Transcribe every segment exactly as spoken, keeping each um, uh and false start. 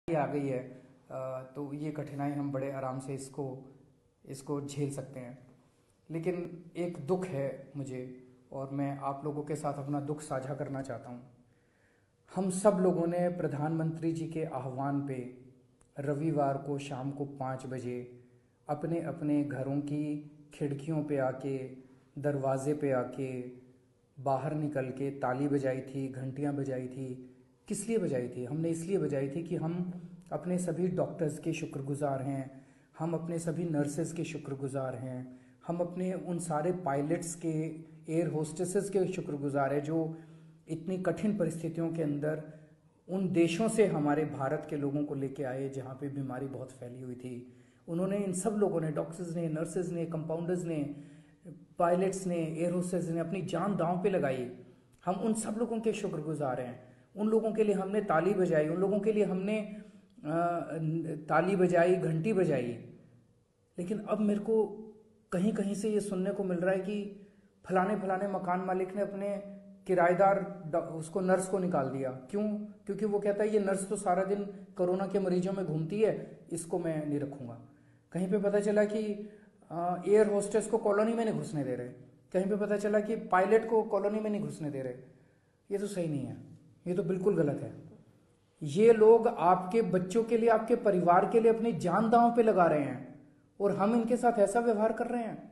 आ गई है तो ये कठिनाई हम बड़े आराम से इसको इसको झेल सकते हैं। लेकिन एक दुख है मुझे, और मैं आप लोगों के साथ अपना दुख साझा करना चाहता हूँ। हम सब लोगों ने प्रधानमंत्री जी के आह्वान पे रविवार को शाम को पाँच बजे अपने अपने घरों की खिड़कियों पे आके, दरवाजे पे आके, बाहर निकल के ताली बजाई थी, घंटियाँ बजाई थी। किस लिए बजाई थी? हमने इसलिए बजाई थी कि हम अपने सभी डॉक्टर्स के शुक्रगुजार हैं, हम अपने सभी नर्सेस के शुक्रगुजार हैं, हम अपने उन सारे पायलट्स के, एयर होस्टेसेस के शुक्रगुजार हैं जो इतनी कठिन परिस्थितियों के अंदर उन देशों से हमारे भारत के लोगों को लेके आए जहाँ पे बीमारी बहुत फैली हुई थी। उन्होंने, इन सब लोगों ने, डॉक्टर्स ने, नर्सेज ने, कंपाउंडर्स ने, पायलट्स ने, एयर होस्टेस ने अपनी जान दांव पे लगाई। हम उन सब लोगों के शुक्रगुजार हैं। उन लोगों के लिए हमने ताली बजाई, उन लोगों के लिए हमने आ, ताली बजाई, घंटी बजाई। लेकिन अब मेरे को कहीं कहीं से ये सुनने को मिल रहा है कि फलाने फलाने मकान मालिक ने अपने किराएदार उसको, नर्स को निकाल दिया। क्यों? क्योंकि वो कहता है ये नर्स तो सारा दिन कोरोना के मरीजों में घूमती है, इसको मैं नहीं रखूंगा। कहीं पे पता चला कि एयर होस्टेस को कॉलोनी में नहीं घुसने दे रहे, कहीं पे पता चला कि पायलट को कॉलोनी में नहीं घुसने दे रहे। ये तो सही नहीं है, ये तो बिल्कुल गलत है। ये लोग आपके बच्चों के लिए, आपके परिवार के लिए अपनी जान दांव पे लगा रहे हैं, और हम इनके साथ ऐसा व्यवहार कर रहे हैं।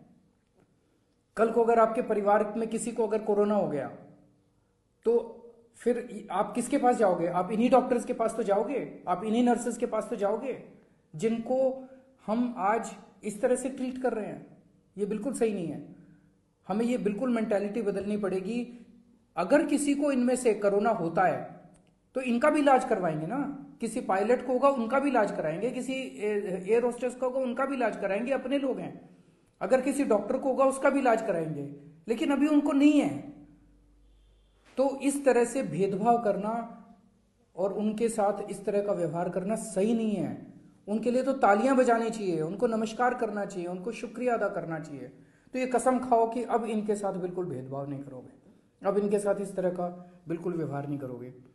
कल को अगर आपके परिवार में किसी को अगर कोरोना हो गया तो फिर आप किसके पास जाओगे? आप इन्हीं डॉक्टर्स के पास तो जाओगे, आप इन्हीं नर्सेस के पास तो जाओगे जिनको हम आज इस तरह से ट्रीट कर रहे हैं। ये बिल्कुल सही नहीं है। हमें ये बिल्कुल मेंटालिटी बदलनी पड़ेगी। अगर किसी को इनमें से कोरोना होता है तो इनका भी इलाज करवाएंगे ना। किसी पायलट को होगा उनका भी इलाज कराएंगे, किसी एयर होस्टेस को होगा उनका भी इलाज कराएंगे, अपने लोग हैं। अगर किसी डॉक्टर को होगा उसका भी इलाज कराएंगे, लेकिन अभी उनको नहीं है। तो इस तरह से भेदभाव करना और उनके साथ इस तरह का व्यवहार करना सही नहीं है। उनके लिए तो तालियां बजानी चाहिए, उनको नमस्कार करना चाहिए, उनको शुक्रिया अदा करना चाहिए। तो ये कसम खाओ कि अब इनके साथ बिल्कुल भेदभाव नहीं करोगे, अब इनके साथ इस तरह का बिल्कुल व्यवहार नहीं करोगे।